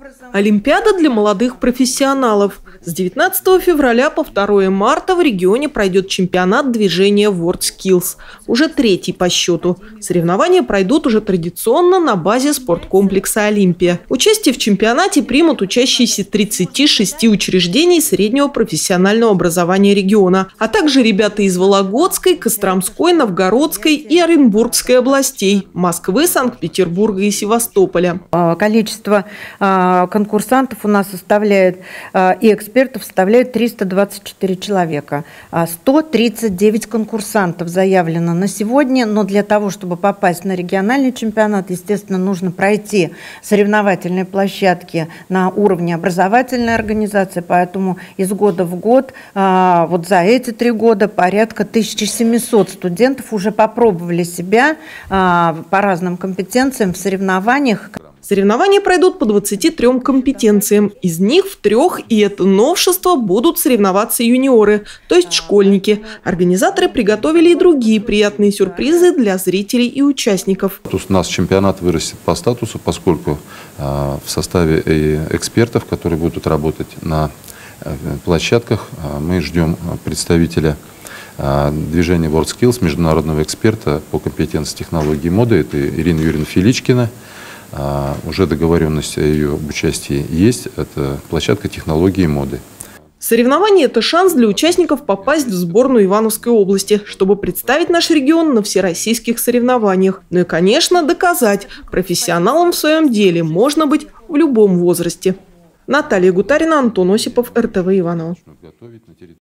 Олимпиада для молодых профессионалов. С 19 февраля по 2 марта в регионе пройдет чемпионат движения WorldSkills. Уже 3-й по счету. Соревнования пройдут уже традиционно на базе спорткомплекса «Олимпия». Участие в чемпионате примут учащиеся 36 учреждений среднего профессионального образования региона, а также ребята из Вологодской, Костромской, Новгородской и Оренбургской областей, Москвы, Санкт-Петербурга и Севастополя. Количество конкурсантов у нас составляет и экспертов составляет 324 человека. 139 конкурсантов заявлено на сегодня, но для того, чтобы попасть на региональный чемпионат, естественно, нужно пройти соревновательные площадки на уровне образовательной организации, поэтому из года в год, вот за эти 3 года порядка 1700 студентов уже попробовали себя по разным компетенциям в соревнованиях. Соревнования пройдут по 23 компетенциям. Из них в 3, и это новшество, будут соревноваться юниоры, то есть школьники. Организаторы приготовили и другие приятные сюрпризы для зрителей и участников. У нас чемпионат вырастет по статусу, поскольку в составе экспертов, которые будут работать на площадках, мы ждем представителя движения WorldSkills, международного эксперта по компетенции технологии моды. Это Ирина Юрьевна Филичкина. Уже договоренность о ее участии есть. Это площадка технологии моды. Соревнования – это шанс для участников попасть в сборную Ивановской области, чтобы представить наш регион на всероссийских соревнованиях. Ну и, конечно, доказать – профессионалом в своем деле можно быть в любом возрасте. Наталья Гутарина, Антон Осипов, РТВ Иваново.